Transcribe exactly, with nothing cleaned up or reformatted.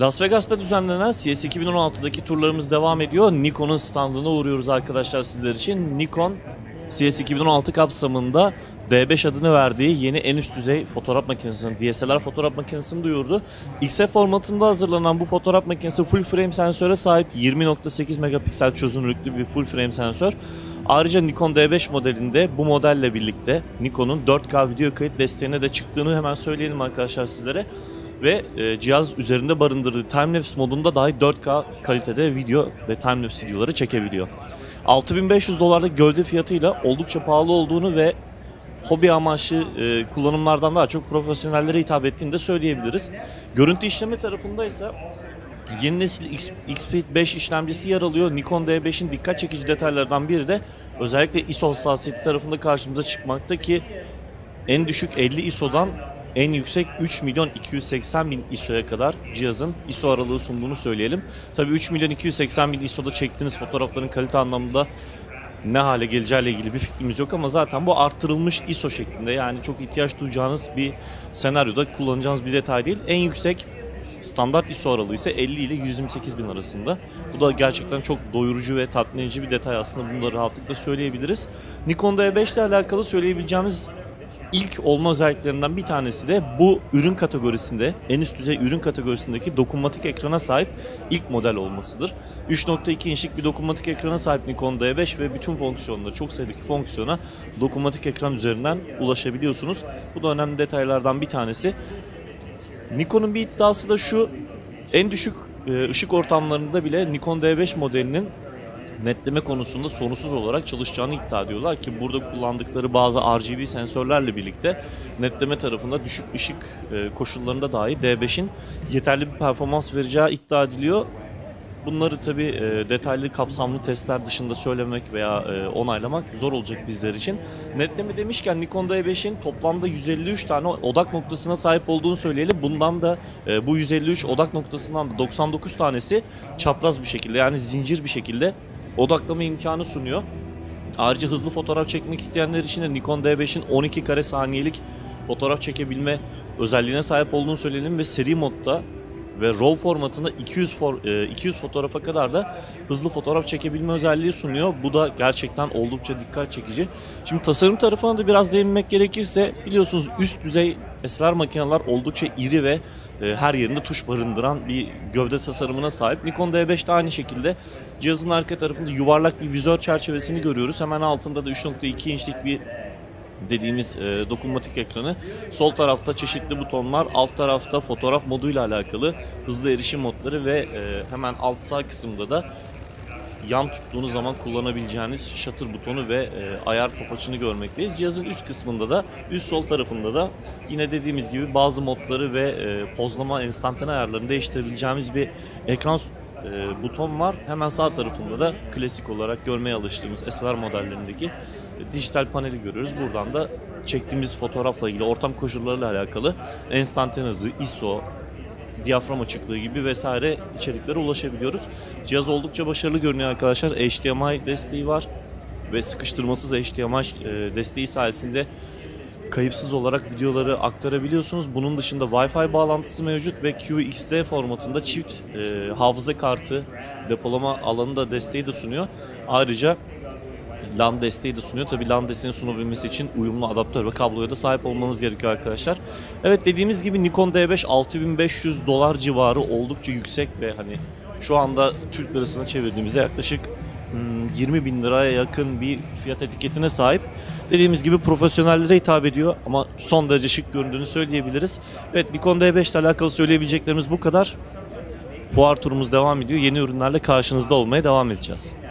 Las Vegas'ta düzenlenen C E S iki bin on altı'daki turlarımız devam ediyor. Nikon'un standına uğruyoruz arkadaşlar sizler için. Nikon C E S iki bin on altı kapsamında D beş adını verdiği yeni en üst düzey fotoğraf makinesini, D S L R fotoğraf makinesini duyurdu. X F formatında hazırlanan bu fotoğraf makinesi full frame sensöre sahip, yirmi nokta sekiz megapiksel çözünürlüklü bir full frame sensör. Ayrıca Nikon D beş modelinde bu modelle birlikte Nikon'un dört K video kayıt desteğine de çıktığını hemen söyleyelim arkadaşlar sizlere. Ve e, cihaz üzerinde barındırdığı timelapse modunda dahi dört K kalitede video ve timelapse videoları çekebiliyor. altı bin beş yüz dolarlık gövde fiyatıyla oldukça pahalı olduğunu ve hobi amaçlı e, kullanımlardan daha çok profesyonellere hitap ettiğini de söyleyebiliriz. Görüntü işleme tarafında ise yeni nesil X P beş işlemcisi yer alıyor. Nikon D beş'in dikkat çekici detaylardan biri de özellikle I S O hassasiyeti tarafında karşımıza çıkmakta ki en düşük elli I S O'dan en yüksek üç milyon iki yüz seksen bin I S O'ya kadar cihazın I S O aralığı sunduğunu söyleyelim. Tabii üç milyon iki yüz seksen bin I S O'da çektiğiniz fotoğrafların kalite anlamında ne hale geleceğiyle ilgili bir fikrimiz yok ama zaten bu arttırılmış I S O şeklinde, yani çok ihtiyaç duyacağınız bir senaryoda kullanacağınız bir detay değil. En yüksek standart I S O aralığı ise elli ile yüz yirmi sekiz bin arasında. Bu da gerçekten çok doyurucu ve tatmin edici bir detay aslında, bunu da rahatlıkla söyleyebiliriz. Nikon D beş ile alakalı söyleyebileceğimiz İlk olma özelliklerinden bir tanesi de bu ürün kategorisinde, en üst düzey ürün kategorisindeki dokunmatik ekrana sahip ilk model olmasıdır. üç nokta iki inçlik bir dokunmatik ekrana sahip Nikon D beş ve bütün fonksiyonları, çok sayıdaki fonksiyona dokunmatik ekran üzerinden ulaşabiliyorsunuz. Bu da önemli detaylardan bir tanesi. Nikon'un bir iddiası da şu: en düşük ışık ortamlarında bile Nikon D beş modelinin netleme konusunda sorunsuz olarak çalışacağını iddia ediyorlar ki burada kullandıkları bazı R G B sensörlerle birlikte netleme tarafında düşük ışık koşullarında dahi D beş'in yeterli bir performans vereceği iddia ediliyor. Bunları tabi detaylı kapsamlı testler dışında söylemek veya onaylamak zor olacak bizler için. Netleme demişken Nikon D beş'in toplamda yüz elli üç tane odak noktasına sahip olduğunu söyleyelim. Bundan da bu yüz elli üç odak noktasından da doksan dokuz tanesi çapraz bir şekilde, yani zincir bir şekilde odaklama imkanı sunuyor. Ayrıca hızlı fotoğraf çekmek isteyenler için de Nikon D beş'in on iki kare saniyelik fotoğraf çekebilme özelliğine sahip olduğunu söyleyelim ve seri modda ve RAW formatında iki yüz, for, iki yüz fotoğrafa kadar da hızlı fotoğraf çekebilme özelliği sunuyor. Bu da gerçekten oldukça dikkat çekici. Şimdi tasarım tarafına da biraz değinmek gerekirse, biliyorsunuz üst düzey S L R makineler oldukça iri ve her yerinde tuş barındıran bir gövde tasarımına sahip. Nikon D beş'te aynı şekilde cihazın arka tarafında yuvarlak bir vizör çerçevesini görüyoruz. Hemen altında da üç nokta iki inçlik bir dediğimiz e, dokunmatik ekranı. Sol tarafta çeşitli butonlar, alt tarafta fotoğraf moduyla alakalı hızlı erişim modları ve e, hemen alt sağ kısımda da yan tuttuğunuz zaman kullanabileceğiniz shutter butonu ve e, ayar topaçını görmekteyiz. Cihazın üst kısmında da, üst sol tarafında da yine dediğimiz gibi bazı modları ve e, pozlama enstantane ayarlarını değiştirebileceğimiz bir ekran e, buton var. Hemen sağ tarafında da klasik olarak görmeye alıştığımız S L R modellerindeki e, dijital paneli görüyoruz. Buradan da çektiğimiz fotoğrafla ilgili ortam koşullarıyla alakalı enstantane hızı, I S O, diyafram açıklığı gibi vesaire içeriklere ulaşabiliyoruz. Cihaz oldukça başarılı görünüyor arkadaşlar. H D M I desteği var ve sıkıştırmasız H D M I desteği sayesinde kayıpsız olarak videoları aktarabiliyorsunuz. Bunun dışında Wi-Fi bağlantısı mevcut ve Q X D formatında çift e, hafıza kartı depolama alanı da desteği de sunuyor. Ayrıca LAN desteği de sunuyor. Tabii LAN desteğini sunabilmesi için uyumlu adaptör ve kabloya da sahip olmanız gerekiyor arkadaşlar. Evet, dediğimiz gibi Nikon D beş altı bin beş yüz dolar civarı, oldukça yüksek ve hani şu anda Türk lirasına çevirdiğimizde yaklaşık yirmi bin liraya yakın bir fiyat etiketine sahip. Dediğimiz gibi profesyonellere hitap ediyor ama son derece şık göründüğünü söyleyebiliriz. Evet, Nikon D beş ile alakalı söyleyebileceklerimiz bu kadar. Fuar turumuz devam ediyor. Yeni ürünlerle karşınızda olmaya devam edeceğiz.